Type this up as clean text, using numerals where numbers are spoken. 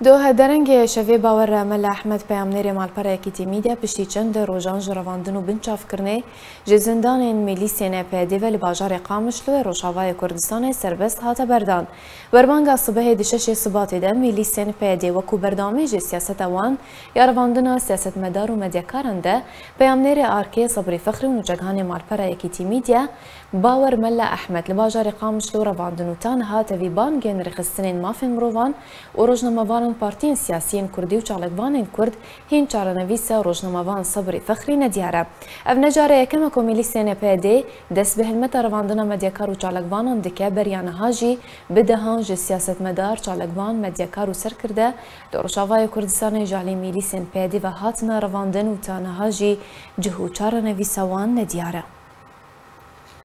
دو هدرنگ شوی باور ملا احمد پیامنری مالپره کی میدیا پشتی چند روزان جرواندن و بنچاف کرنه جزندان میلیسین پیدی و لباجار قامشلو روشاوای کردستان سربست هات بردان ورمانگا صبح دشش صباتی ده میلیسین پیدی و کوبردامه سیاست وان یارواندن سیاست مدار و مدیکارنده پیامنری آرکی صبری فخری و نجگان مالپره کی میدیا باور ملا احمد لباجار قامشلو رواندن و تان هات ویبان گن رخصتنین مافن مروان و روزنامه‌وان پارتین سیاسیین کردی و چالکوانین کرد هین چارەنویس روزنامه‌وان صبری فخری ندیاره. اف نجاره یکم کمیلیسین پیدی دست به هلمت رواندن مدیکار و چالکوانان دکه بریان هاجی بدهان ج سیاست مدار چالکوان مدیکار و سر کرده در روشاوای کردستان جالی میلیسین پیدی و هاتنا رواندن و تانهاجی جهو چارەنویسوان ندیاره.